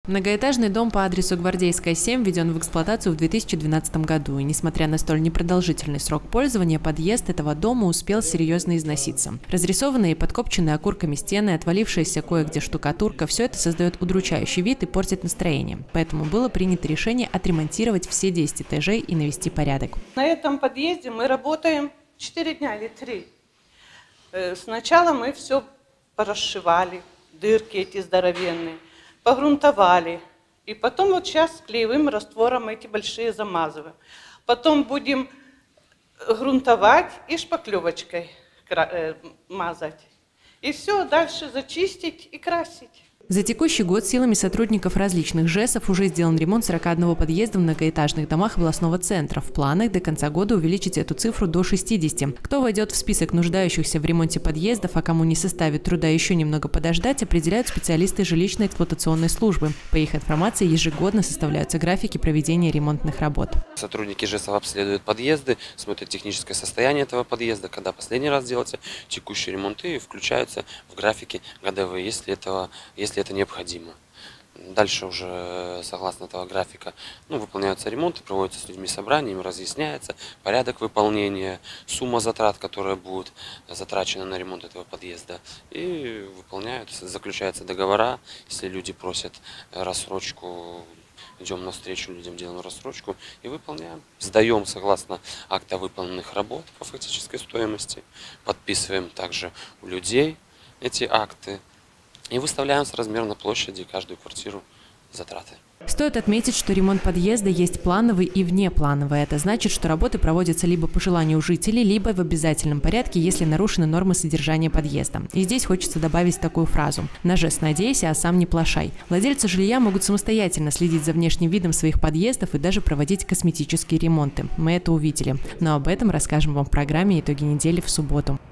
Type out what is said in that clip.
Многоэтажный дом по адресу Гвардейская, 7 введен в эксплуатацию в 2012 году. И несмотря на столь непродолжительный срок пользования, подъезд этого дома успел серьезно износиться. Разрисованные и подкопченные окурками стены, отвалившаяся кое-где штукатурка – все это создает удручающий вид и портит настроение. Поэтому было принято решение отремонтировать все 10 этажей и навести порядок. На этом подъезде мы работаем 4 дня или 3. Сначала мы все порасшивали, дырки эти здоровенные, погрунтовали. И потом вот сейчас клеевым раствором эти большие замазываем. Потом будем грунтовать и шпаклевочкой мазать. И все, дальше зачистить и красить. За текущий год силами сотрудников различных ЖЭСов уже сделан ремонт 41 подъезда в многоэтажных домах областного центра. В планах до конца года увеличить эту цифру до 60. Кто войдет в список нуждающихся в ремонте подъездов, а кому не составит труда еще немного подождать, определяют специалисты жилищно-эксплуатационной службы. По их информации, ежегодно составляются графики проведения ремонтных работ. Сотрудники ЖЭСов обследуют подъезды, смотрят техническое состояние этого подъезда, когда последний раз делался текущий ремонт, и включаются в графики годовые, если это необходимо. Дальше уже, согласно этого графика, выполняются ремонты, проводятся с людьми собрания, им разъясняется порядок выполнения, сумма затрат, которая будет затрачена на ремонт этого подъезда. И заключаются договора, если люди просят рассрочку, идем навстречу людям, делаем рассрочку и выполняем. Сдаем согласно акта выполненных работ по фактической стоимости, подписываем также у людей эти акты. И выставляем соразмерно площади каждую квартиру затраты. Стоит отметить, что ремонт подъезда есть плановый и внеплановый. Это значит, что работы проводятся либо по желанию жителей, либо в обязательном порядке, если нарушены нормы содержания подъезда. И здесь хочется добавить такую фразу: «На жест надейся, а сам не плашай». Владельцы жилья могут самостоятельно следить за внешним видом своих подъездов и даже проводить косметические ремонты. Мы это увидели. Но об этом расскажем вам в программе «Итоги недели» в субботу.